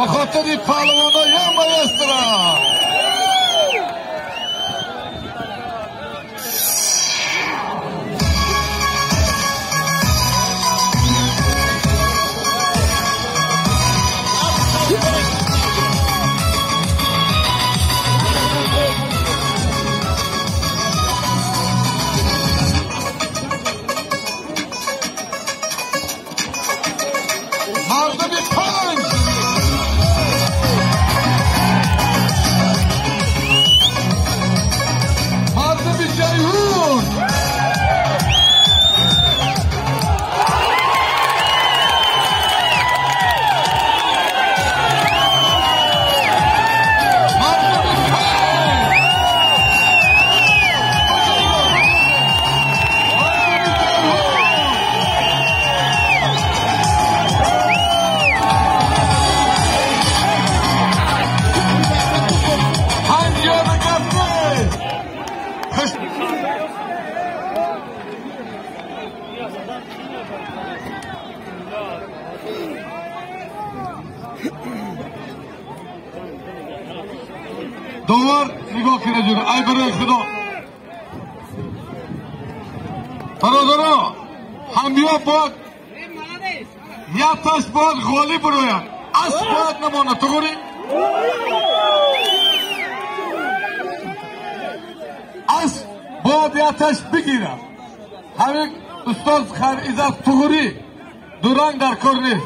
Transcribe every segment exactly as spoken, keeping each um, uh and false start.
به خاطر پهلوانای مایسترا دوار نگاه کنه جون ای برای خدا برادرها همبیا باید یک تاش باید خالی بروید از باید نمانه تو گوری از باید یک تاش بگیره همین استاد خیر ایزد تو گوری دورنگ در کار نیست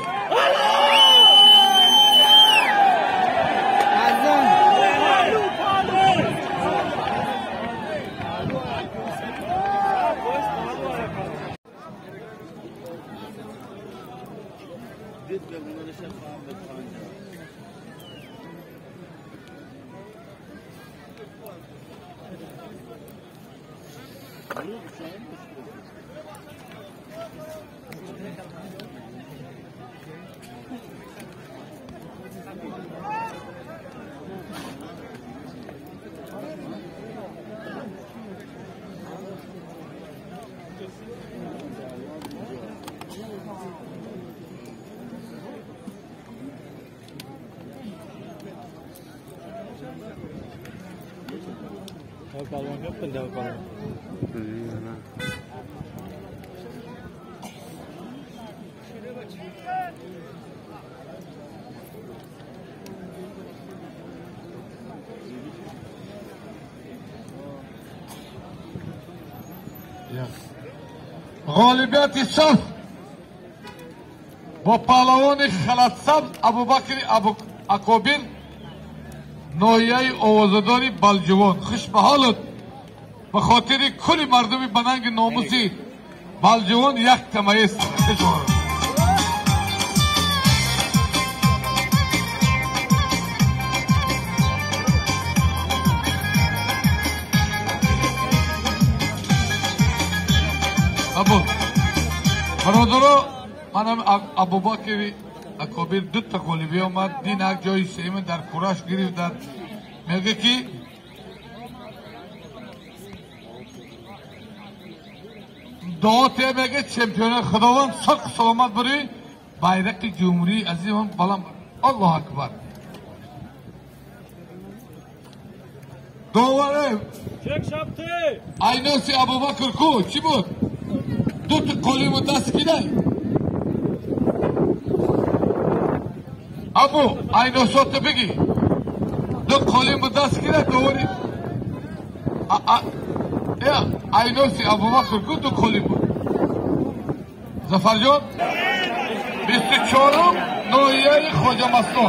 Balon yok bende balon. غالبیت صف با پهلوان خلطسبز ابوبکر ابو اکابر نویه آوازداری بلجوان خوش به حالت به خاطر کل مردم بننگ ناموسی بلجوان یک تمایست ابو برادرها منم ابوبکر اکابر دو تا غالبی آمد دین یک جای سیم در کورش گرفتن میگه که دعات میگه چمپیون خداوند سرق سلامت بری bayrak جمهوری عزیزم بلند الله اکبر دواره چک شبتی aynası ابوبکر کو چی بود دو تا کلمه دست کیده ابو aynası تو بگی دو کلمه دست کیده دوری یا aynası ابوبکر کو دو کلمه ظفر جان بیست و چهارم نویه خواجه مستان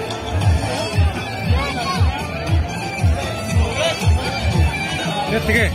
Get the